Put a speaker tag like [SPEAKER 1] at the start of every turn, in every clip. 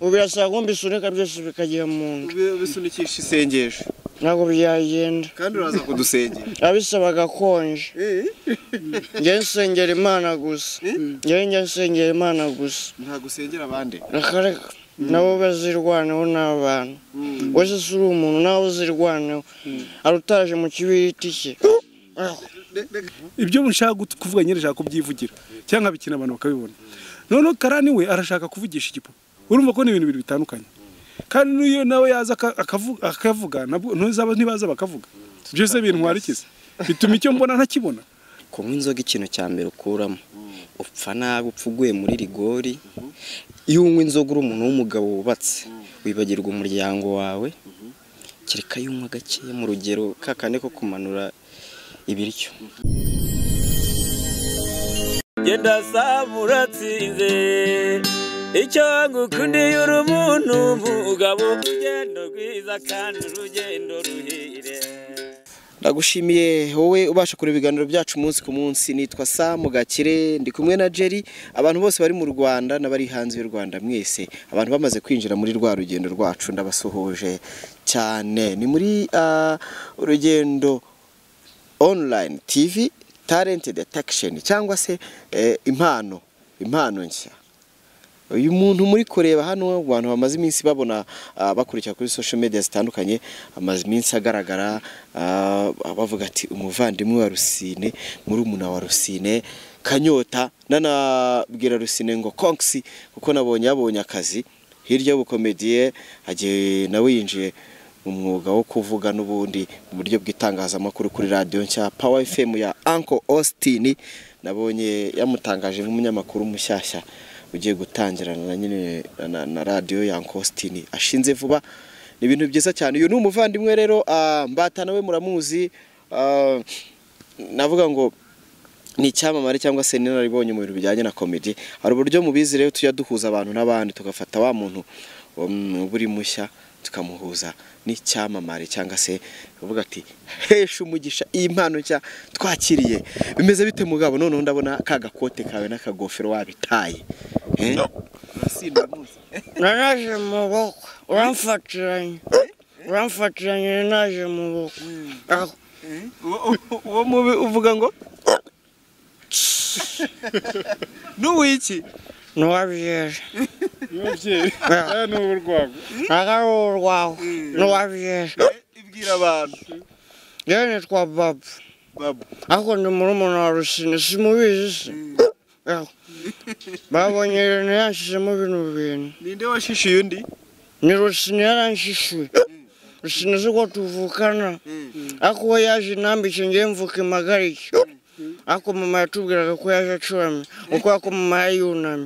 [SPEAKER 1] ubirasaba ngo mbisunika byose bikagiye mu nda
[SPEAKER 2] bisunikisha isengesho
[SPEAKER 1] ntabwo byagenda
[SPEAKER 2] kandi uraza kudusengera
[SPEAKER 1] abisaba gakonje njye nsengera Imana gusa njye nsengera Imana gusa
[SPEAKER 2] nta gusengera abandi
[SPEAKER 1] akareka nabo bazirwaneho n'abantu wese suri umuntu nawe uzirwaneho arutaje mu kibiriti cye
[SPEAKER 3] ibyo nshaka kuvuga nyine nshaka kubyivugira cyangwa bikina abantu bakabibona none karani we arashaka kuvugisha igipo urumva ko ni ibintu bibiri bitandukanye kandi niyo nawe yaza akavuga ntibaza bakavuga byose bintwarikiza bituma icyo mbona ntakibona
[SPEAKER 4] kunywa inzoga ikintu cya mbere ukuramo upfa nabi upfuguye muri rigori iyo unywa inzoga uri umuntu w'umugabo wubatse wibagirwa umuryango wawe kereka yunywa gakeya mu rugero kakane ko kumanura ibiryo
[SPEAKER 5] genda samuratsinze icyo ngukundiye uri umuntu mugabo urugendo rwiza kandi urugendo ruhire
[SPEAKER 2] Ndagushimiye wowe ubasha kureba ibiganiro byacu umunsi ku munsi nitwa Gakire ndi kumwe na Jerry abantu bose bari mu Rwanda n'abari hanze y'u Rwanda mwese abantu bamaze kwinjira muri rwa rugendo rwacu ndabasuhuje cyane ni muri urugendo online TV talent detection cyangwa se impano nshya uyu muntu muri kureba hano abantu bamaze iminsi babona bakurikira kuri social media zitandukanye amaze iminsi agaragara bavuga ati umuvandimwe wa Rusine Murumuna wa Rusine kanyota nanabwira Rusine ngo konksi kuko yabonye akazi hirya y'ubukomediye agiye nawe yinjiye mu mwuga wo kuvuga n'ubundi mu buryo bw'itangazamakuru kuri radio nshya Power FM ya Uncle Austin nabonye yamutangaje nk'umunyamakuru mushyashya ugiye gutangirana nyine na radio ya Uncle Austin ashinze vuba ni ibintu byiza cyane uyu ni umuvandimwe rero Mbata nawe muramuzi navuga ngo ni icyamamare cyangwa se ninaribonye mu bintu bijyanye na comedy hari uburyo mubizi rero tujya duhuza abantu n'abandi tugafata wa muntu buri mushya tukamuhuza n'icyamamare cyangwa se uvuga ati hesha umugisha iyi mpano nshya twakiriye bimeze bite mugabo none ndabona kagakote kawe n'akagofero wabitaye
[SPEAKER 1] naraje mu boko uramfatiranye naje mu boko
[SPEAKER 2] uwo mubi uvuga ngo n'uwiki
[SPEAKER 1] nuwabyeje
[SPEAKER 3] n'uburwago
[SPEAKER 1] nagaruwawe nuwabyeje
[SPEAKER 2] ibwira abantu
[SPEAKER 1] yewe nitwa Baba ariko ndi murumuna wa Rusine simubizi se babonye ibintu yanshizemo bino bintu
[SPEAKER 2] ninde washishuye undi
[SPEAKER 1] ni Rusine yaranshishuye Rusine ziko tuvukana ariko we yaje nambike ngiye mvuka impagarike ariko mama yatubwiraga ko yaje acuramye uko ako mama yunamye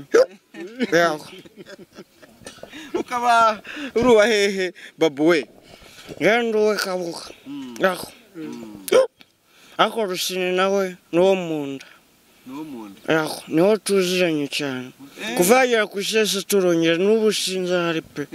[SPEAKER 2] ukaba uruwa hehe babu we
[SPEAKER 1] nduwe kabuka ariko Rusine nawe nuwo munda niho tuziranye cyane kuva yagera ku isese turongera n'ubu sinzahari pe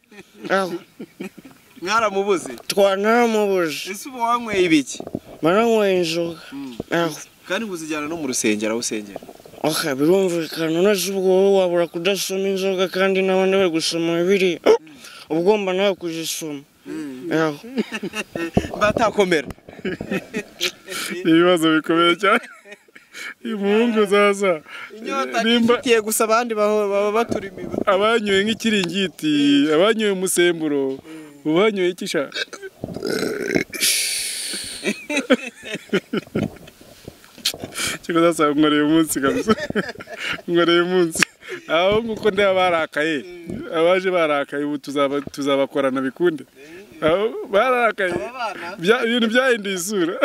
[SPEAKER 2] mwaramubuze
[SPEAKER 1] twanaramubuze
[SPEAKER 2] ese ubu wanyweye ibiki
[SPEAKER 1] maranyweye inzoga
[SPEAKER 2] kandi muzijyana no mu rusengero aho usengera
[SPEAKER 1] birumvikana nose ubwo wowe wabura kudasoma inzoga kandi n'abandi bari gusoma bibiri ugomba nawe kuzisoma
[SPEAKER 2] batakomera
[SPEAKER 3] ibibazo bikomeye cyane umuhungu zaza
[SPEAKER 2] nimba gusa abandi baba batura imibu
[SPEAKER 3] abanyoye nk'ikiringiti abanyoye umusemburo ubanyoye ikisha Chiko sasa ngoreye umunsi kabisa ngoreye umunsi aho nguko ndeba barakaye abaje barakaye ubu tuzabakorana bikunde aho barakaye ibintu byahinduye isura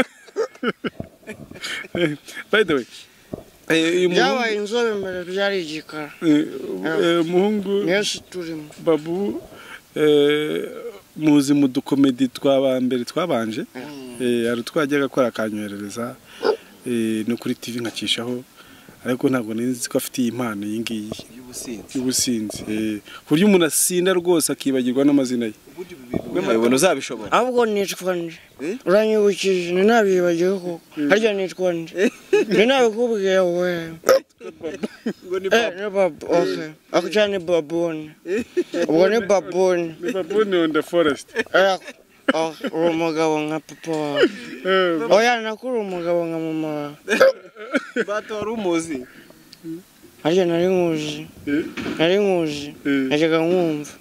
[SPEAKER 3] by the way
[SPEAKER 1] yabaye inzobe mbere byari igikara
[SPEAKER 3] umuhungu
[SPEAKER 1] nese turimo
[SPEAKER 3] Babu muzi mu dukomedi twabambere twabanje ari twajyaga gukora akanyoherereza no kuri TV nkacishaho ariko ntabwo nzi ko afite impano yingiyi y'ubusinzi buryo umuntu asinda rwose akibagirwa n'amazina ye
[SPEAKER 2] ubona uzabishobora
[SPEAKER 1] ahubwo nitwa nde uranyibukije ni nabibagiwe ko harya nitwa nde ni nabikubwiye we
[SPEAKER 2] ngo ni
[SPEAKER 1] ni babu okay ako cyane babone ubwo ni babone
[SPEAKER 3] ni babuni on the forest
[SPEAKER 1] uri umugabo nka papa wawe oya nakuri umugabo nka mama wawe
[SPEAKER 2] Mbata wari umuzi
[SPEAKER 1] harya nari nkuzi najyaga nkumva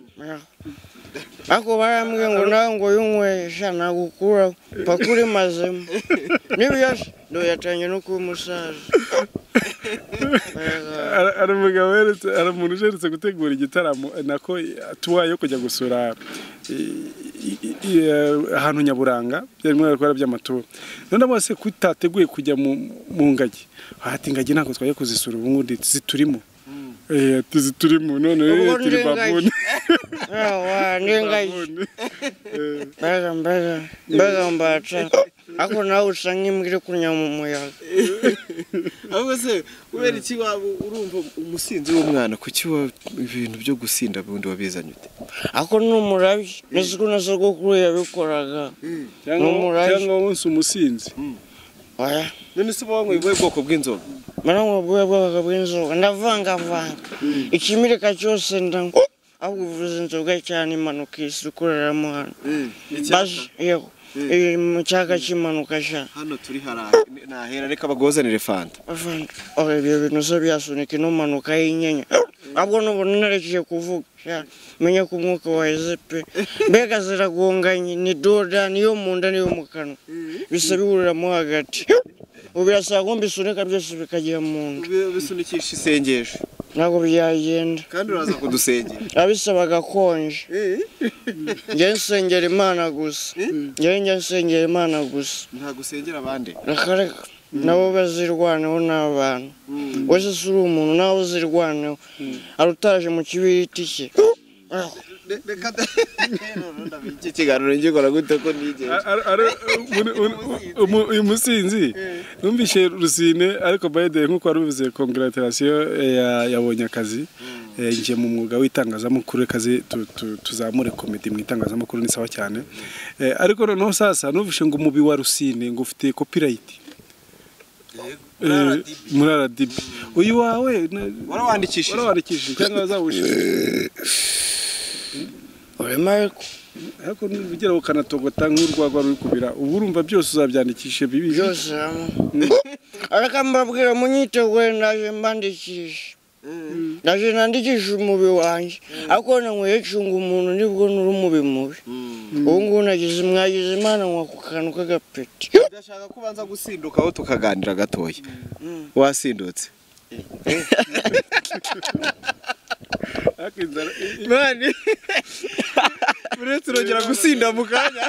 [SPEAKER 1] ako barambwiye ngo nawe ngo yunywesha nagukuraho paka uri mazemo n'ibiyose ndoyatanye no kuba umusaza
[SPEAKER 3] ari umugabo ari umuntu ujeretse gutegura igitaramo nako tuwaye yo kujya gusura ahantu nyaburanga byarimo gukora by'amatora none bose kutateguye kujya mu ngagi hati ingagi ntabwo twaje kuzisura ubu ngubu ziturimo tuziturimo none turi babuni
[SPEAKER 1] n'ingagi mbega mbata ako nawe usa nk'imbwa iri kunya mu muyaga
[SPEAKER 2] ahubwo se kubera iki waba urumva umusinzi w'umwana kuki ibintu byo gusinda bundi wabizanye ute
[SPEAKER 1] ako ni umurabyo n'isuku na sogokuru yabikoraga
[SPEAKER 3] cyangwa wonse umusinzi
[SPEAKER 1] oya
[SPEAKER 2] none se wanyweye ubuhe bwoko bw'inzoga
[SPEAKER 1] maranywa ubuhe bwoko bw'inzoga ndavangavanga ikimirika cyose ndanywa ahubwo uvuze inzoga cyane impanuka isi ukoreramo hano baje yego mu cyaga cy'impanuka sha
[SPEAKER 2] hano turi nahera reka bagozanire fanta
[SPEAKER 1] ibyo bintu zo byasunika ino mpanuka y'inyenya ahubwo n'ubona narekiye kuvuga menya ko umwuka waheze pe mbega ziragonganye ni doda niyo mu nda niyo mu kanwa bisa bihuriramo hagati ubu birasaba ngo mbisunika byose bikajya mu nda
[SPEAKER 2] bisunikisha isengesho
[SPEAKER 1] ntabwo byagenda
[SPEAKER 2] kandi uraza kudusengera
[SPEAKER 1] abisaba gakonje njye nsengera imana gusa
[SPEAKER 2] nta gusengera abandi
[SPEAKER 1] rakareka nabo bazirwaneho n'abantu wese si uri umuntu nawe uzirwaneho ari utaje mu kibiriti cye
[SPEAKER 2] iki kiganiro ngikora gute ko nigeze
[SPEAKER 3] uyu musinzi numvise Rusine ariko bayede nkuko wari ubivuze congratulation yabonye akazi ngiye mu mwuga w'itangazamakuru akazi tuzamure comedy mu itangazamakuru ni sawa cyane ariko noneho sasa numvise ngo umubi wa Rusine ngo ufite copyright muri RDB uyu wawe warawandikishije cyangwa wazawushije
[SPEAKER 1] Mariko
[SPEAKER 3] ariko nugera ukanatogota nk'urwagwa ruri kubira ubu urumva byose uzabyandikishe bibi
[SPEAKER 1] byose arakambabwira munyitegure ndaje mbandikishe ndaje nandikishe umubi wanjye ariko nanyweye cunga umuntu nibwo nuri umubi mubi ubu ngubu mwagize imana nkwa ku kantu k'agapeti
[SPEAKER 2] ndashaka kubanza gusindukaho tukaganira gatoya wasindutse mani uretse urongera gusinda mu kanya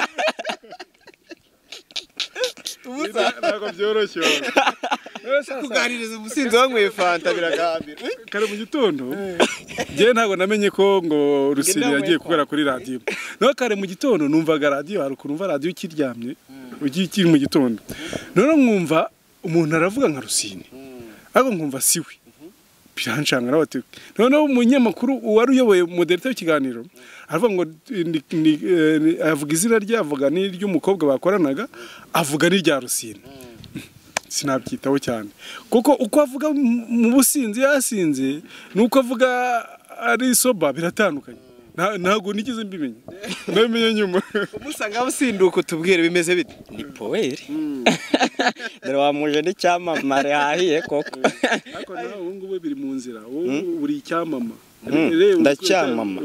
[SPEAKER 3] ntabwo byoroshye
[SPEAKER 2] kuganiriza umusinzi wanyweye fanta biragambira
[SPEAKER 3] kare mu gitondo njyewe ntabwo namenye ko ngo Rusine yagiye gukora kuri radiyo naho kare mu gitondo numvaga radiyo hari ukuntu umva radiyo ukiryamye ugiye ukiri mu gitondo noneho nkumva umuntu aravuga nka Rusine ariko nkumva siwe birancanga n'abati noneho umunyamakuru wari uyoboye moderator w'ikiganiro aravuga ngo avuga izina rye avuga n'iry'umukobwa bakoranaga avuga n'irya Rusine sinabyitaho cyane kuko uko avuga mu businzi yasinze nuko avuga ari soba biratandukanye ntabwo nigeze mbimenya namenye nyuma
[SPEAKER 2] umusanga businduko tubwire bimeze bite
[SPEAKER 4] ni poeri dore wamuje n'icyamamare hahiye koko
[SPEAKER 3] ariko nawe ubu ngubu biri mu nzira uri icyamama
[SPEAKER 4] ndacyamama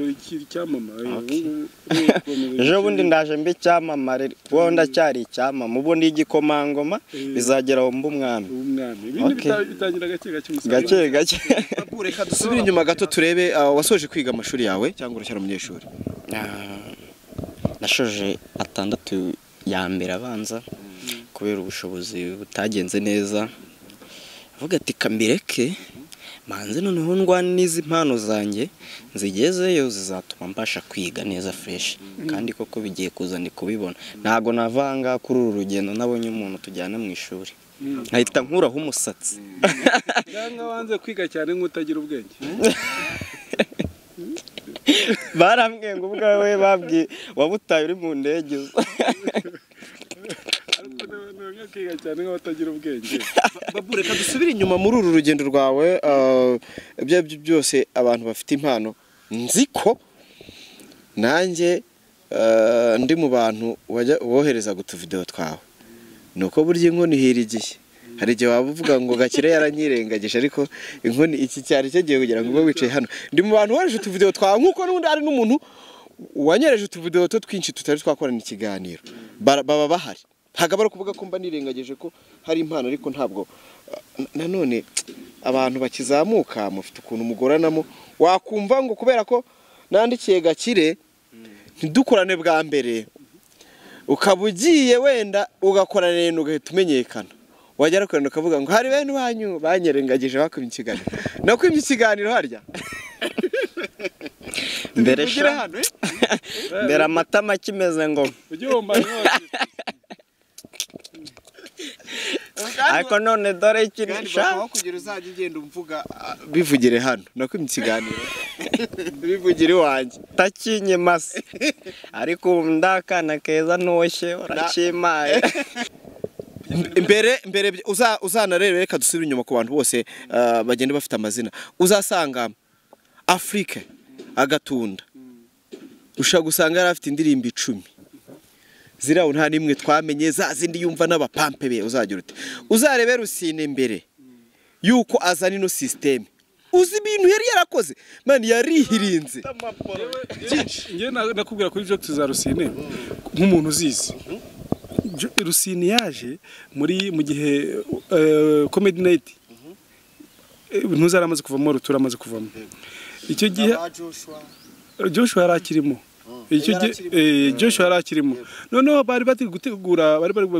[SPEAKER 4] ejo bundi ndaje mbi icyamamare wowe ndacyari icyamama ubundi igikomangoma bizagera aho mba umwami
[SPEAKER 3] ibindi bitangira gake
[SPEAKER 4] gake
[SPEAKER 2] reka dusubire inyuma gato turebe wasoje kwiga amashuri yawe cyangwa uracyari umunyeshuri
[SPEAKER 4] nashoje 6 ya mbere abanza kubera ubushobozi butagenze neza avuga ati kambireke manze noneho ndwana n'izi mpano zanjye nzigezeyo zizatuma mbasha kwiga neza fresh kandi koko bigiye kuzana kubibona ntago navanga kuri uru rugendo nabonye umuntu tujyana mu ishuri nkahita nkuraho umusatsi
[SPEAKER 3] cyangwa wanze kwiga cyane nk'utagira ubwenge
[SPEAKER 4] barambwiye ngo ubwawe babwiye wabutaye uri mu ndege
[SPEAKER 3] Akiga cyane nk'abatagira ubwenge.
[SPEAKER 2] Babu, reka dusubire inyuma muri uru rugendo rwawe, ibyo byose abantu bafite impano nzi ko nanjye ndi mu bantu wohereza utuvideo twawe, nuko burya inkoni hirigiye. Hari igihe waba uvuga ngo Gakire yaranyirengagije, ariko inkoni iki cyari cyagiye kugira ngo ube wicaye hano. Ndi mu bantu wohereje utuvideo twawe, nkuko n'undi ari n'umuntu wanyereje utuvideo twinshi tutari twakorana ikiganiro, baba bahari. Ntabwo bari kuvuga ko mba nirengagije ko hari impano, ariko ntabwo nanone abantu bakizamuka mufite ukuntu mugoranamo, wakumva ngo kubera ko nandikiye Gakire ntidukorane bwa mbere, ukaba ugiye wenda ugakorana n'ibintu ugahita umenyekana, wagera kurana ukavuga ngo hari bene wanyu banyerengagije bakumye ikiganiro. Nakumye ikiganiro harya
[SPEAKER 4] mbere mbere amatama kimeze ngo ariko none dore ikinisha
[SPEAKER 2] kugira uzajya ugenda umvuga bivugire hano. Nakumye ikiganiro bivugire iwanjye
[SPEAKER 4] takinye mase, ariko ndakana keza ntoshye urakimaye.
[SPEAKER 2] Mbere uzanarebe, reka dusubire inyuma ku bantu bose bagenda bafite amazina. Uzasanga Afrique agatunda ushaka gusanga yari afite indirimbo 10 ziraho nta nimwe twamenye, za zindi yumva n'abapampe be. Uzagira ute uzarebe Rusine mbere yuko azana ino system, uzi ibintu yari yarakoze man, yarihirinze
[SPEAKER 3] nge nakubwira kuri jokes za Rusine nk'umuntu uzizi. Rusine yaje mu gihe comedy night ntuzaramaze kuvamo, rutura amaze kuvamo. Icyo gihe Joshua yarakirimo, icyo gihe Joshua yarakirimo. Noneho bari gutegura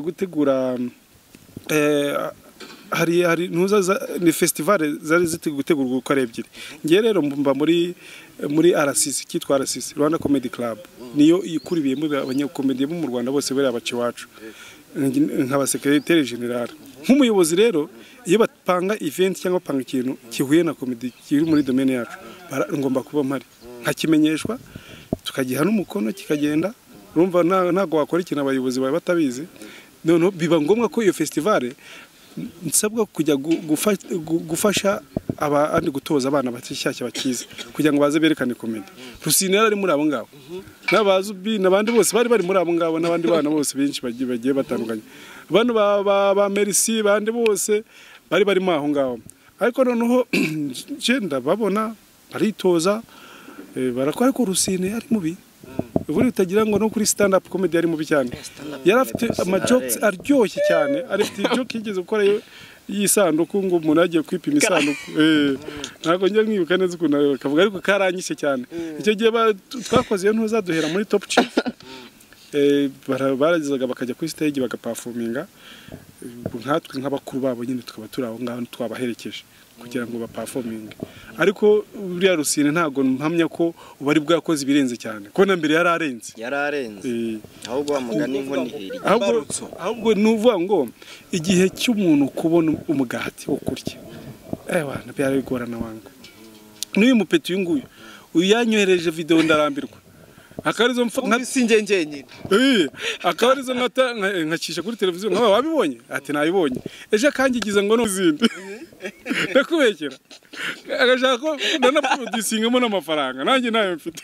[SPEAKER 3] hari ntuza ni festival zari gutegurwa uko ari ebyiri. Ngiye rero mba muri RCC, kitwa RCC, Rwanda Comedy Club, niyo ikuribiye mu abanyakomedi bo mu Rwanda bose bari abaci wacu, nkaba secrétaire général. Nk'umuyobozi rero iyo bapanga event cyangwa panga ikintu kihuye na comedy kiri muri domaine yacu, ngomba kuba mpari nkakimenyeshwa, tukagiha n'umukono kikagenda. Urumva ntago wakora ikintu abayobozi baba batabizi. None biba ngombwa ko iyo festival nsabwa kujya gufasha abandi gutoza abana batishyashya bakize kugira ngo baze berekane comedy. Rusine yari muri abo ngabo, n'abazubi n'abandi bose bari muri abo ngabo, n'abandi bana bose benshi bagiye batandukanye, abantu ba Merci bandi bose bari mu aho ngabo. Ariko noneho genda babona baritoza barakora ko Rusine yari mubi, ubundi utagira ngo no kuri stand up comedy yari mubi cyane. Yari afite ama jokes aryoshye cyane, arifite joke yigeze gukora yisanduku ngo umuntu agiye kwipima isanduku. Ntabwo njye nkibuka neza ukuntu akavuga, ariko karanyishe cyane. Icyo gihe twakoze iyo ntuzaduhera muri top chief, baragezaga bakajya kuri stage bagaperforminga, nkatwe nk'abakuru babo nyine tukaba turi aho ngaho twabaherekeje kugira ngo baperforminge. Ariko buriya Rusine ntago mpamya ko ubari bwakoze ibirenze cyane, ko na mbere yararenze
[SPEAKER 4] ahubwo amugani inkoni hiri.
[SPEAKER 3] Ahubwo nuvuga ngo igihe cy'umuntu kubona umugati wo kurya, na byari bigorana wangu. N'uyu mupeti uyu nguyu uyanyohereje video ndarambirwa, akarizo
[SPEAKER 2] singe nyine
[SPEAKER 3] akarizo nkakisha kuri televiziyo nkaba wabibonye, ati nabibonye eje kangigize ngo no zindi nakubekera, agashaka ko nanaproducingamo n'amafaranga nanjye nayo mfite.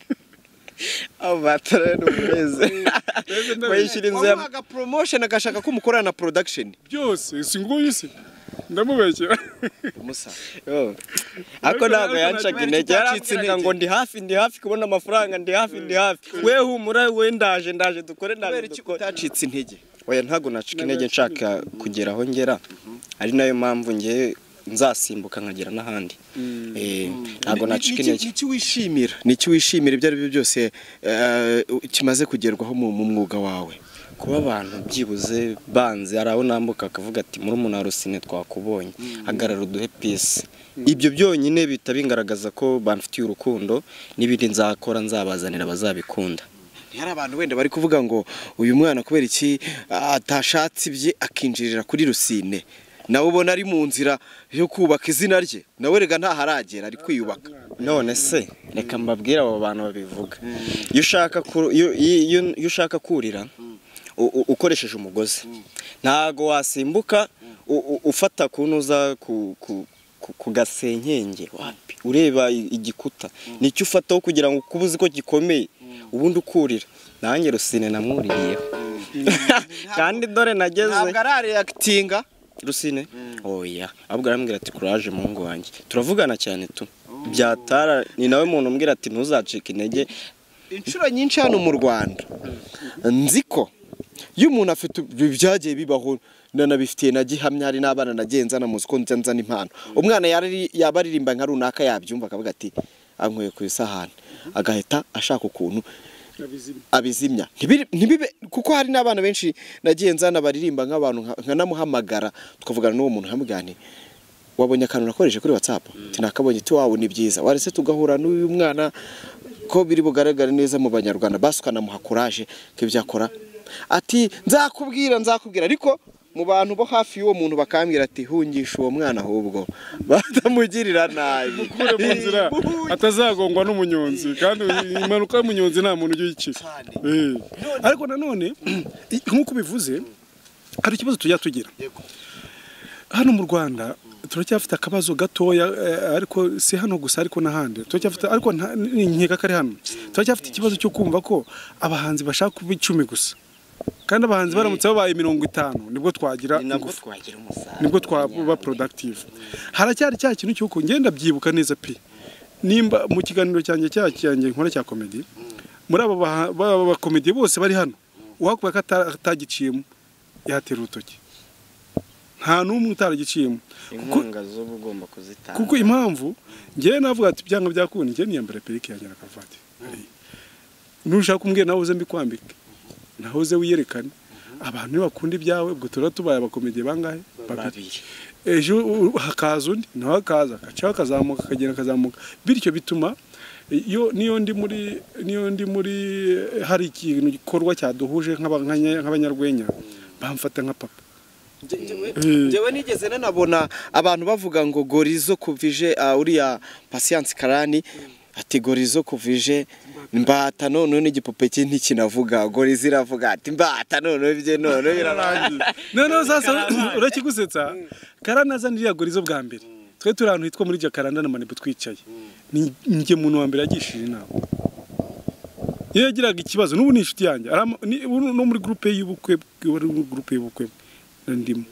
[SPEAKER 4] Abatara n'umeze bayishira inzu ya
[SPEAKER 2] promotion, agashaka ko mukorana na production
[SPEAKER 3] byose singuyu se ndamubekera
[SPEAKER 2] musa.
[SPEAKER 4] Ako ntabwo yancaga intege, yaracitse ngo ndi hafi kubona amafaranga, ndi hafi we humura, we ndaje dukore
[SPEAKER 2] utacitse intege.
[SPEAKER 4] Oya ntabwo nacika intege, nshaka kugera aho ngera, ari nayo mpamvu ngiye nzasimbuka nkagera n'ahandi. Ntabwo nacika intege.
[SPEAKER 2] Niki wishimira ibyo ari byo byose kimaze kugerwaho mu mwuga wawe?
[SPEAKER 4] Kuba abantu byibuze banze araho nambuka akavuga ati Murumuna Rusine twakubonye, hagarara uduhe peace. Ibyo byonyine bita bingaragaza ko bamfitiye urukundo, n'ibindi nzakora nzabazanira bazabikunda.
[SPEAKER 2] Hari abantu wenda bari kuvuga ngo uyu mwana kubera iki atashatse ibye akinjirira kuri Rusine, nawe ubona ari mu nzira yo kubaka izina rye, nawe rega nta haragera ari kwiyubaka.
[SPEAKER 4] None se reka mbabwira abo bantu babivuga, iyo ushaka kurira ukoresheje umugozi ntago wasimbuka ufata kunuza ku gasenkenge wapi ureba igikuta nicyo ufataho kugira ngo kubuze ko gikomeye ubundi ukurira nanjye Rusine namwuririyeho kandi dore nageze
[SPEAKER 2] ntabwo arareactinga
[SPEAKER 4] Rusine oya ahubwo arambwira ati courage mungu wanjye turavugana cyane tu byatara ni nawe muntu umbwira ati ntuzacike intege
[SPEAKER 2] inshuro nyinshi hano mu Rwanda nziko iyo umuntu afite byagiye bibaho nanabifitiye nagihamya hari n'abana nagenza na muziko nzanza impano umwana yabaririmba nka runaka yabyumva akavuga ati ankweye ku isahani agahita ashaka ukuntu abizimya ntibibe kuko hari n'abana benshi nagenza nabaririmba nk'abantu nkanamuhamagara tukavugana n'uwo muntu hamugane wabonye akantu nakoresheje kuri WhatsApp tinakabonye ti wawe ni byiza warese tugahura n'uyu mwana ko biri bugaragara neza mu Banyarwanda basukana muha courage ke byakora ati nzakubwira ariko mu bantu bo hafi y'uwo muntu bakambwira ati hungisha uwo mwana ahubwo batamugirira nabi
[SPEAKER 3] kure mu nzira atazagongwa n'umunyonzi kandi impanuka y'umunyonzi nta muntu ujye ariko nanone nk'uko bivuze hari ikibazo tujya tugira hano mu Rwanda turacyafite akabazo gatoya ariko si hano gusa ariko n'ahandi turacyafite ariko nkeka kari hano turacyafite ikibazo cyo kumva ko abahanzi bashaka kuba 10 gusa kandi abahanzi baramutse babaye 50 nibwo twagira nibwo twaba productive haracyari cya kintu cyuko ngenda byibuka neza pe nimba mu kiganiro cyanjye nkora cya comedy muri aba comedy bose bari hano uhakuba katagiciyemo yatera urutoki nta n'umwe utaragiciyemo
[SPEAKER 4] inkunga zo ugomba kuzitanga
[SPEAKER 3] kuko impamvu ngiye navuga ati byanga byakunda ngiye niyambara perike yanjye na karuvati nushaka kumbwira nawe uze mbikwambike nahoze wiyerekane abantu bakunda ibyawe ubwo tubaye abakomediye bangahe babiri ejo hakaza undi nawe akaza akacaho akazamuka akagenda akazamuka bityo bituma niyo ndi muri hari ikintu gikorwa cyaduhuje nk'abanyarwenya bamfata nka papa
[SPEAKER 2] Jewe nigeze nanabona abantu bavuga ngo gorizo kuvije uriya Patience Karani ati gorizo kuvije Mbata none n'igipupe kinti kinavuga gorizo iravuga ati Mbata none bye none birarangiye
[SPEAKER 3] none sasa urakigusetsa Karani azaniriya gorizo bwa mbere twe turi ahantu hitwa muri Jakaranda na Manibu twicaye nige muntu wa mbere yagishije inama yagiraga ikibazo n'ubu ni inshuti yanjye no muri groupe y'ubukwe ndimo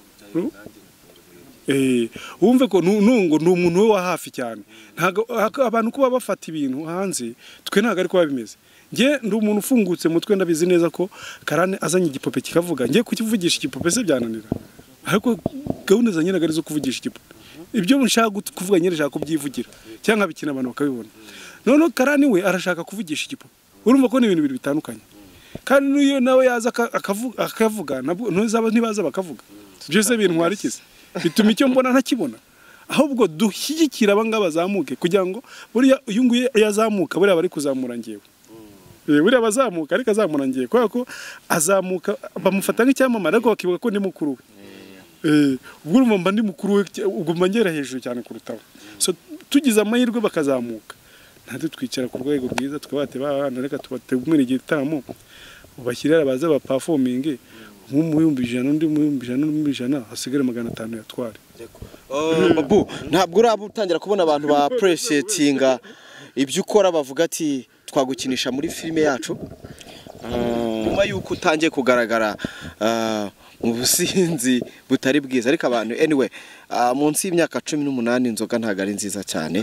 [SPEAKER 3] wumve ko nungo ni umuntu we wa hafi cyane ntago abantu kuba bafata ibintu hanze twe ntago ari kuba bimeze nge ndi umuntu ufungutse mutwe ndabizi neza ko Karane azanye igipope kikavuga nge kukivugisha igipope se byananira ariko gahunda za nyiraga ari zo kuvugisha igipope ibyo nshaka kuvuga nyine nshaka kubyivugira cyangwa bikina abantu bakabibona none Karane we arashaka kuvugisha igipope urumva ko ni ibintu bibiri bitandukanye kandi niyo nawe yaza akavuga ntibaza bakavuga byose bintwarikiza bituma icyo mbona ntakibona ahubwo dushyigikira abangaba bazamuke kugira ngo buriya uyu nguye yazamuka buriya bari kuzamura ngewe buriya bazamuka ariko azamura ngewe kubera ko azamuka bamufata nk'icyamamare ariko bakibuka ko ndi mukuru we ubwo urumva ndi mukuru we ubwo mbangera hejuru cyane kurutaho so tugize amahirwe bakazamuka ntabwo twicara ku rwego rwiza tukabate bana reka tubategumira igitaramo ubashyirira abaza ba performing nk'umuyumbi ijana undi muyumbi ijana hasigare 500 yatware
[SPEAKER 2] babu ntabwo urabutangira kubona abantu ba appreciatinga ibyo ukora bavuga ati twagukinisha muri filime yacu nyuma yuko utangiye kugaragara mu businzi butari bwiza ariko abantu anyway munsi y'imyaka 18 inzoga ntago ari nziza cyane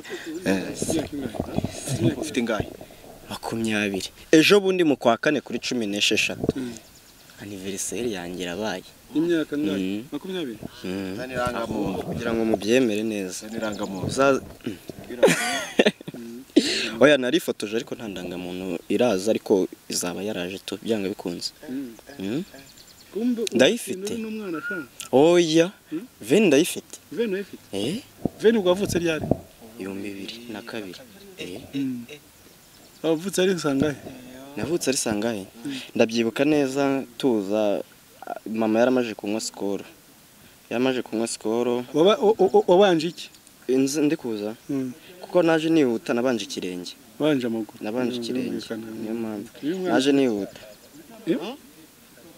[SPEAKER 2] ufite ingahe
[SPEAKER 4] 20 ejo bundi mu kwa kane kuri 16 anniversaire yanjye irabaye
[SPEAKER 3] imyaka ngahe 20
[SPEAKER 2] n'irangamuntu
[SPEAKER 4] kugira ngo mubyemere neza
[SPEAKER 2] n'irangamuntu
[SPEAKER 4] oya narifotoje ariko nta ndangamuntu iraza ariko izaba yaraje to byanga bikunze ndayifite oya veni ndayifite
[SPEAKER 3] veni ugavutse ryari
[SPEAKER 4] 2002
[SPEAKER 3] wavutse ari sangahe
[SPEAKER 4] navutse ari sangahe ndabyibuka neza tuza mama yaramaje kunywa skoro
[SPEAKER 3] wabanje iki
[SPEAKER 4] ndi kuza kuko naje nihuta nabanje ikirenge
[SPEAKER 3] banje amaguru
[SPEAKER 4] nabanje ikirenge niyo mpamvu naje nihuta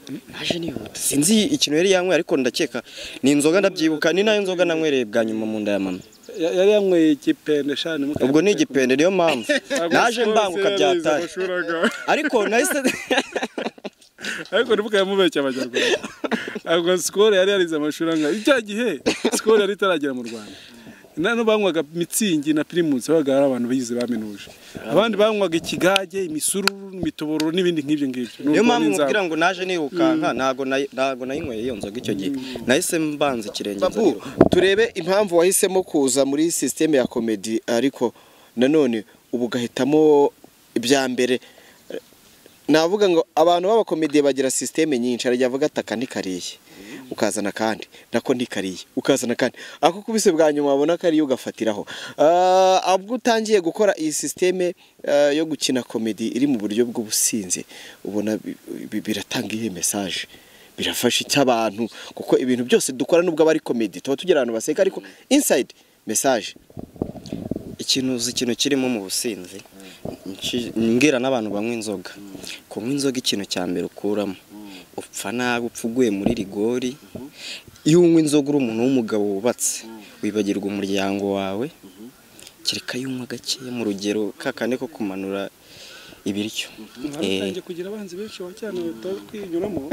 [SPEAKER 4] naje nihuta sinzi ikintu yari yanyweye ariko ndakeka ni inzoga ndabyibuka ni nayo nzoga nanywereye bwa nyuma mu nda ya mama
[SPEAKER 3] yari yanyweye igipende shane
[SPEAKER 4] ubwo ni igipende niyo mpamvu naje mbanguka byatari ariko nahise
[SPEAKER 3] ariko nibuka yamubeshya Abanyarwanda ahubwo skole yari yarize amashuri anga icyo gihe skole yari itaragera mu Rwanda nano banywaga mitsingi na primus babaga ari abantu bize bamenuje abandi banywaga ikigage imisururu imitoboro n'ibindi nk'ibyo ngibyo
[SPEAKER 4] niyo mpamvu mubwira ngo naje nirukanka ntago nayinyweye iyo nzoga icyo gihe nahise mbanza ikirenge
[SPEAKER 2] turebe impamvu wahisemo kuza muri systeme ya comedy ariko nanone ubu gahitamo ibya mbere navuga ngo abantu baba comedy bagira systeme nyinshi arajya avuga ataka ntikariye ukazana kandi nako ntikariye ukazana kandi ako kubise bwa nyuma wabona kari ugafatiraho abwo utangiye gukora iyi systeme yo gukina comedy iri mu buryo bw'ubusinzi ubona biratanga ihe message birafasha cy'abantu kuko ibintu byose dukora nubwo abari comedy tuba tugira abantu baseka ariko inside message
[SPEAKER 4] ikintu kirimo mu businzi ngira n'abantu banywa inzoga kunywa inzoga ikintu cya mbere ukuramo upfa nabi upfuguye muri rigori iyo unywa inzoga uri umuntu w'umugabo wubatse wibagirwa umuryango wawe kereka yunywa gakeya mu rugero kakane ko kumanura ibiryo
[SPEAKER 3] kugira abanzi benshi wacyane kwinyuramo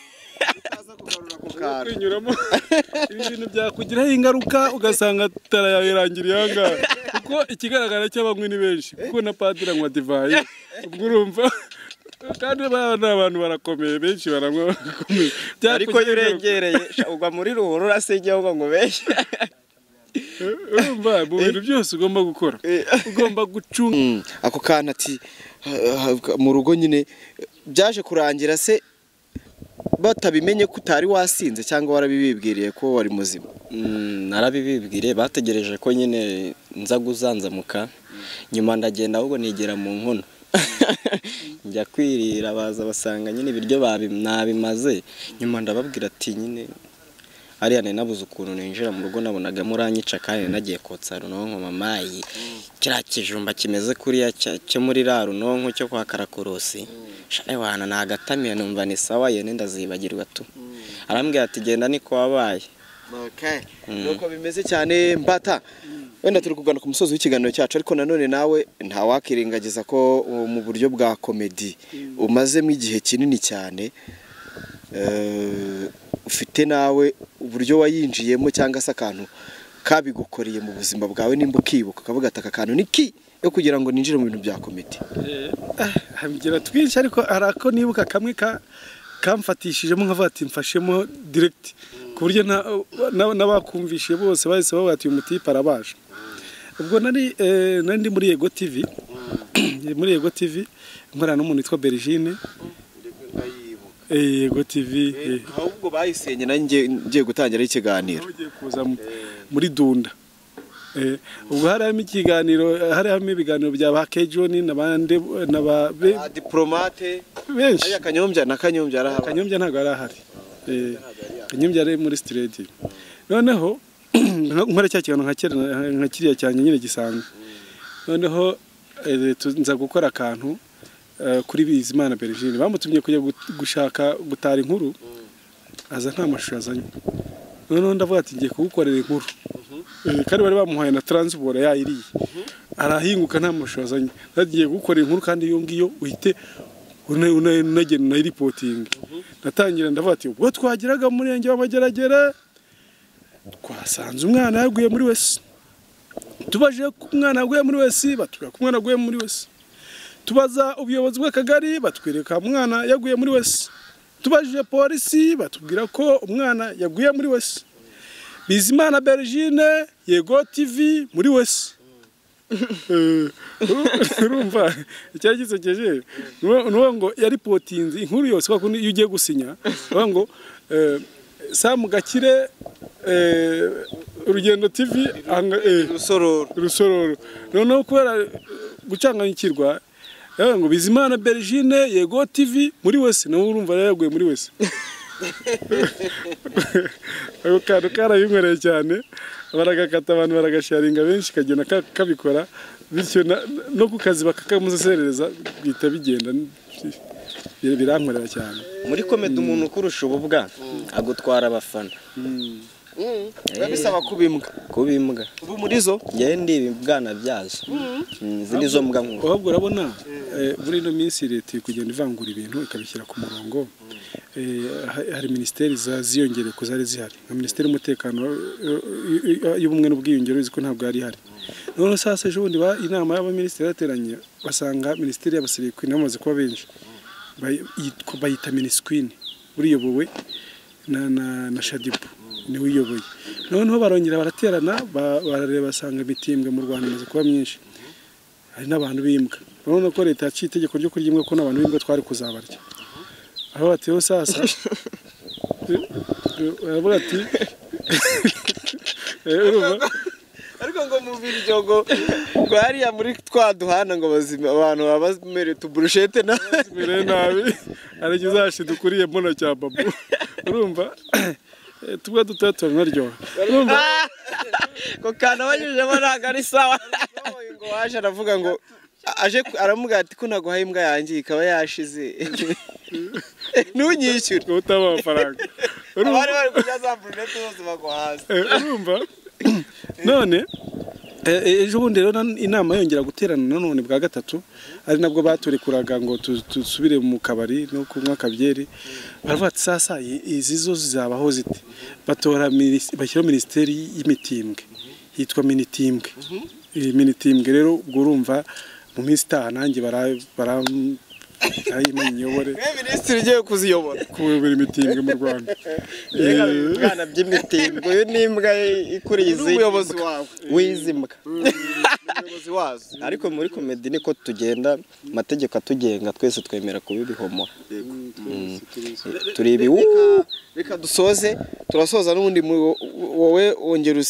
[SPEAKER 3] kwinyuramo ibintu byakugiraho ingaruka ugasanga tarayirangiriye aha kuko ikigaragara cy'abanywi ni benshi kuko na padiri anywa divayi ubwo urumva kandi abantu barakomeye benshi baranywa bakomeye
[SPEAKER 4] ariko yurengereye ugwa muri ruhuru urasengeye ngo benshi
[SPEAKER 3] urumva mu bintu byose ugomba gukora ugomba gucunga
[SPEAKER 2] ako kana ati mu rugo nyine byaje kurangira se batabimenye ko utari wasinze cyangwa warabibibwiriye ko wari muzima
[SPEAKER 4] narabibibwiriye bategereje ko nyine nza guzanzamuka nyuma ndagenda ahubwo nigera mu nkono njya kwirira baza basanga nyine ibiryo nabimaze nyuma ndababwira ati nyine ariya nabuze ukuntu ninjira mu rugo nabonaga muranyica kandi nagiye kotsa runonko mamayi kiriya kijumba kimeze kuriya cyo muri ra runonko cyo kwa karakorosi shaye wana nagatamiye numva ni sawa yene ndazibagirwa tu arambwira ati genda niko wabaye
[SPEAKER 2] nuko bimeze cyane Mbata wenda turi kugana ku musozi w'ikiganiro cyacu ariko nanone nawe nta wakirengagiza ko mu buryo bwa comedy umazemo igihe kinini cyane ufite nawe uburyo wayinjiyemo cyangwa se akantu kabigukoreye mu buzima bwawe nimba ukibuka ukavuga ati aka kantu niki yo kugira ngo ninjire mu bintu bya comedy
[SPEAKER 3] habigira twinshi ariko arako nibuka kamwe kamfatishijemo nkavuga ati mfashemo direct ku buryo n'abakumvishe bose bahise bavuga ati uyu mutipe arabaje ubwo nari muri Yego TV muri Yego TV nkorana n'umuntu witwa Bergine Yego TV
[SPEAKER 2] ahubwo bayisenye nanjye ngiye gutangira ikiganiro
[SPEAKER 3] ugiye kuza muri Dunda ubwo harimo ikiganiro harimo ibiganiro bya ba Kejoni n'abandi n'aba
[SPEAKER 2] diplomate
[SPEAKER 3] benshi
[SPEAKER 2] akanyombya arahari
[SPEAKER 3] akanyombya ntago arahari akanyombya ari muri studio noneho nkora cya kintu nka kiriya cyane nyine gisanzwe noneho nza gukora akantu kuri Bizimana Bergine bamutumye kujya gushaka gutara inkuru aza nta mashusho azanye noneho ndavuga ati ngiye kugukorera inkuru kandi bari bamuhaye na transport yayiriye arahinguka nta mashusho azanye nagiye gukora inkuru kandi iyo ngiyo uhite unagena na reporting natangira ndavuga ati ubwo twagiraga muri Renge w'Amageragere twasanze umwana yaguye muri wese tubaje ku mwana yaguye muri wese batubwira ko umwana yaguye muri wese tubaza ubuyobozi bw'akagari batwereka umwana yaguye muri wese tubajije polisi batubwira ko umwana yaguye muri wese Bizimana Bergine Yego TV muri wese urumva icyari gisekeje nuwo ngo yari potinzi inkuru yose kwa kundi iyo ugiye gusinya ngo Sam Gakire Urugendo TV rusororo noneho kubera gucanganyikirwa ngo Bizimana Bergine Yego TV muri wese nawe urumva yaguye muri wese ako kantu karabinkoreye cyane baragakata abantu baragasharinga benshi kagenda kabikora bityo no ku kazi bakakamuseserereza bita bigenda birankorera cyane.
[SPEAKER 4] muri komedi umuntu ukurusha ububwa agutwara abafana
[SPEAKER 2] bisaba kubimbwa ubu muri zo
[SPEAKER 4] ngende ibibwana byazo zindi zo mbwa nkuru
[SPEAKER 3] ahubwo urabona muri ino minsi leta kugenda ivangura ibintu ikabishyira ku murongo. Hari ministeri ziyongereye ko zari zihari nka ministeri y'umutekano y'ubumwe n'ubwiyongere uzi ko ntabwo yari hari. None sasa ejo bundi inama y'abaminisitiri yateranye basanga ministeri y'abasirikwi namaze kuba benshi bayita miniskwini uriyobowe na Shadibu niwe uyoboye. Noneho barongera baraterana barareba basanga imitimbwe mu Rwanda imaze kuba myinshi hari n'abantu bimbwa. Urabona ko leta yaciye itegeko ryo kurya imbwa ko n'abantu bimbwa twari kuzabarya. Aho batewe sasa baravuga ati
[SPEAKER 2] ariko ngo mu biryogo hariya muri twaduhana ngo bazima abantu babamere tuburushete
[SPEAKER 3] nabi ariko uzashida ukuriye mbona cya babu urumva tubwa dutatu naryo urumva
[SPEAKER 2] ko kana banyujemo ntago ari sawa ngo waje aravuga ngo aje aramuga ati ko naguhaye imbwa yanjye ikaba yashize nunyishyura
[SPEAKER 3] utaba amafaranga
[SPEAKER 2] abari bari kujya za brunette bose bagwa hasi
[SPEAKER 3] urumva none ejo bundi rero inama yongera guterana nanone bwa gatatu ari nabwo baturekuraga ngo tusubire mu kabari no kunywa kabyeri. Baravuga ati sasa izi zo zizabaho zite batora bashyira ministeri y'imitimbwe yitwa minitimbwe. Minitimbwe rero ubwo urumva mu minsi itaha nanjye ayimanyobore
[SPEAKER 2] ministeri ugiye kuziyobora
[SPEAKER 3] kubera imitimbwe mu Rwanda.
[SPEAKER 4] Bwana by'imitimbwe uyu nimbwa ikuriye izi
[SPEAKER 2] umuyobozi wawe
[SPEAKER 4] wizimbwa
[SPEAKER 2] umuyobozi wazo.
[SPEAKER 4] Ariko muri komedi niko tugenda amategeko atugenga twese twemera kubibihomora. Turi
[SPEAKER 2] reka dusoze turasoza n'ubundi wowe wongera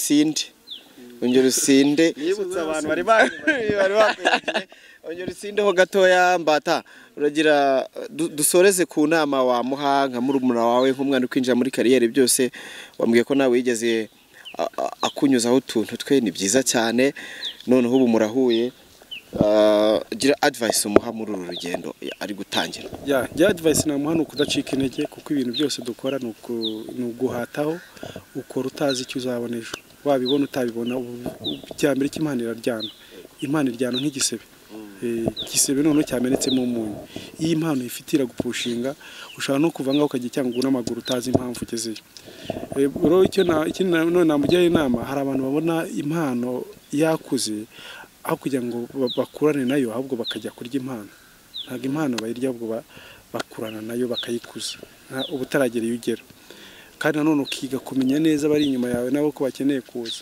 [SPEAKER 2] usinde
[SPEAKER 4] nibutsa abantu bari bakwiye
[SPEAKER 2] ongera usindeho gatoya Mbata uragira dusoreze ku nama wamuha nka murumuna wawe nk'umwana ukwinjira muri kariyeri byose wambwiye ko nawe yigeze akunyuzaho utuntu twe ni byiza cyane noneho ubu murahuye gira advice umuha muri uru rugendo ari gutangira.
[SPEAKER 3] Ya advice namuha ni ukudacika intege kuko ibintu byose dukora ni uguhataho ukora utazi icyo uzabona ejo wabibona utabibona icyambere cy'Imana iraryana. Imana iryana nk'igisebe igisebe noneho cyamenetsemo umunyu. Iyi impano ifitira gupushinga ushaka no kuva ngaho ukajya cyangwa n'amaguru utazi impamvu ugezeyo. Rero icyo none namujyaye inama hari abantu babona impano yakuze aho kugira ngo bakurane nayo ahubwo bakajya kurya impano. Ntabwo impano bayirya ahubwo bakurana nayo bakayikuza ubutaragera iyo ugera. Kandi nanone ukiga kumenya neza bari inyuma yawe nabo ko bakeneye kuza.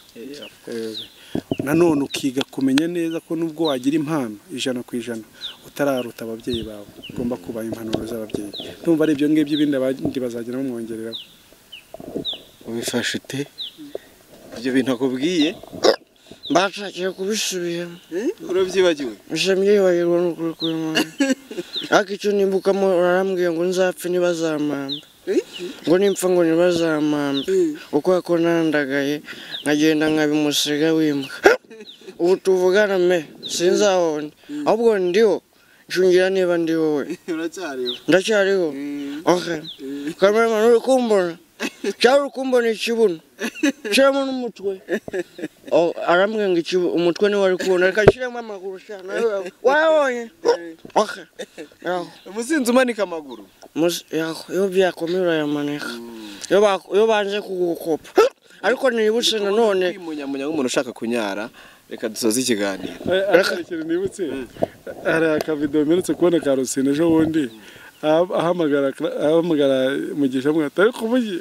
[SPEAKER 3] Nanone ukiga kumenya neza ko nubwo wagira impano 100% utararuta ababyeyi bawe ugomba kubaha impanuro z'ababyeyi. Ndumva ari ibyo ngibyo ibindi abandi bazagira bamwongereraho.
[SPEAKER 2] Ubifashe ute ibyo bintu akubwiye
[SPEAKER 1] Bashakiye kubisubiramo
[SPEAKER 2] urabyibagiwe
[SPEAKER 1] byibagirwa n'ukuri kw'Imana. Ariko icyo nimbukamo urarambwiye ngo nzapfe ntibazamamba ngo nimpfa ngo ntibazamamba uko yakonandagaye nkagenda nkabimusiga wimbwa. Ubu tuvugana sinzabone ahubwo ndiho nshungira niba ndi wowe ndacyariho. Okay cameraman uri kumbona cyangwa uri kumbona ikibuno shyiramo n'umutwe. Arambwira ngo umutwe niwe wari kubona reka shyiramo amaguru wabonye. Okay
[SPEAKER 2] umusinzi umanika amaguru
[SPEAKER 1] iyo byakomeye urayamanika iyo banje kugukopa. Ariko nibutse nanone
[SPEAKER 2] munyamunya nk'umuntu ushaka kunyara. Reka dusoze ikiganiro.
[SPEAKER 3] Nibutse hari akavido mperutse kubona ka Rusine ejo bundi ahamagara mugisha mwata ariko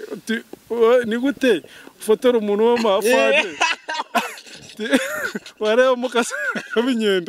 [SPEAKER 3] ni gute ufotora umuntu w'amafade wareba mukasa kabinyende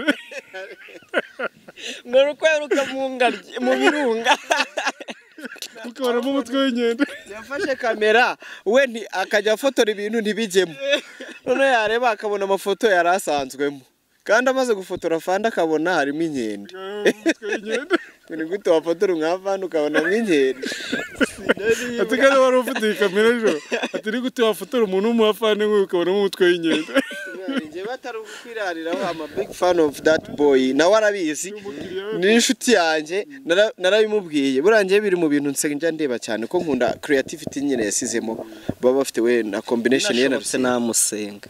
[SPEAKER 1] ngo rukweruka mu birunga
[SPEAKER 3] ukabona mu mutwe w'inyende.
[SPEAKER 2] Yafashe kamera we akajya afotora ibintu ntibijyemo none yareba akabona amafoto yari asanzwemo kandi amaze gufotora fanda akabona harimo inkende. Ni gute wafotora nk'afanda ukabona nk'inkende?
[SPEAKER 3] Ati kandi wari ufite iyi kamera ejo ati ni gute wafotora umuntu w'umufande nk'uyu ukabona mu mutwe w'inkende?
[SPEAKER 2] niba atari ukwirariraho I'm a big fan of that boy nawe arabizi ni inshuti yanjye narabimubwiye burangiye biri mu bintu nsenga ndeba cyane ko nkunda creativity nyine yasizemo baba bafite we na combination ye na
[SPEAKER 4] Rusine namusenga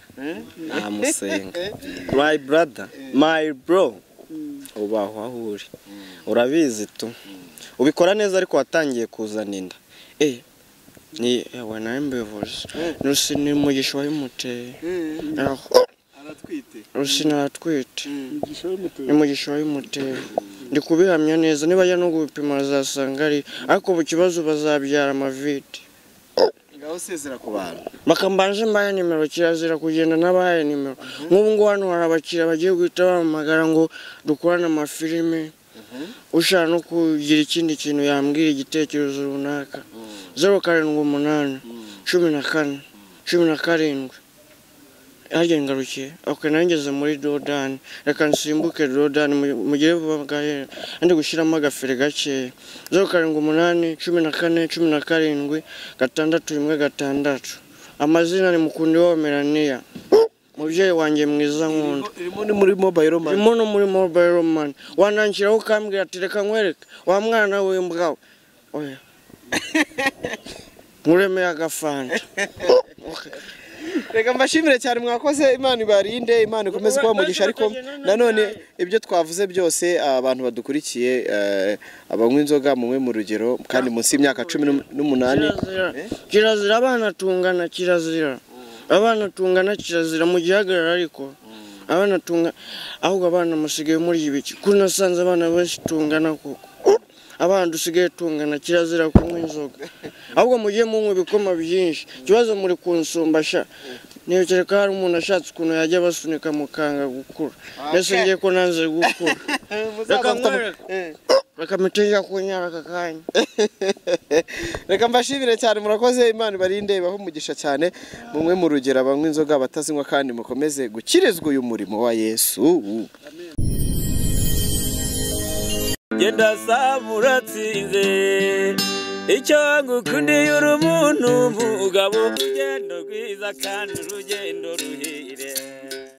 [SPEAKER 4] my brother my bro ubaho ahuri urabizi tu ubikora neza ariko watangiye kuzana inda ni wanambevuze Rusine mugisha w'imuteye
[SPEAKER 2] aratwite
[SPEAKER 4] Rusine aratwite ni mugisha w'imuteye ndi kubihamya neza niba ya no gupima zasanga ari ariko bu kibazo bazabyara amavide
[SPEAKER 2] ngaho sezera ku bantu
[SPEAKER 1] bakambanje mbaye nimero kirazira kugenda nabaye nimero nk'ubu ngo hano hari abakira bagiye guhita bamagara ngo dukorana amafilime ushaka no kugira ikindi kintu yambwira igitekerezo runaka 078 14 17 Aje ngarukiye nangeze muri Dodani reka nsimbuke Dodani mugire vuba bwahe andi gushiramo agafere gake 078 14 17 616 amazina ni mukundi wa Melania mubyeyi wanjye mwiza nkunda
[SPEAKER 2] irimo muri mobile man
[SPEAKER 1] irimo no muri mobile man wanangira ukambwira ati reka nkwereke wa mwana w'imbwa oya mureme agafanta
[SPEAKER 2] reka mbashimire cyane mwakoze Imana ibarinde Imana ikomeze kuba mugisha ariko nanone ibyo twavuze byose abantu badukurikiye abanywa inzoga mumwe mu rugero kandi munsi y'imyaka 18
[SPEAKER 1] kirazira abana tungana kirazira mu gihagarara ariko abana tunga ahubwo abana musigaye muri ibiki kunasanze abana benshi tungana koko abana dusigaye tungana kirazira kunywa inzoga ahubwo mugiye munywa ibikoma byinshi kibazo muri kunsumbasha niyo kereka hari umuntu ashatse ukuntu yajya basunika mukanga gukura nese ngiye ko nanze gukura reka mitejya kunyara akakanya
[SPEAKER 2] reka mbashimire cyane murakoze Imana ibarinde baho umugisha cyane mumwe mu rugero abanywa inzoga batazinywa kandi mukomeze gukirizwa uyu murimo wa Yesu
[SPEAKER 5] Genda samuratsinze icyo ngukundiye uri umuntu mugabo urugendo rwiza kandi urugendo ruhire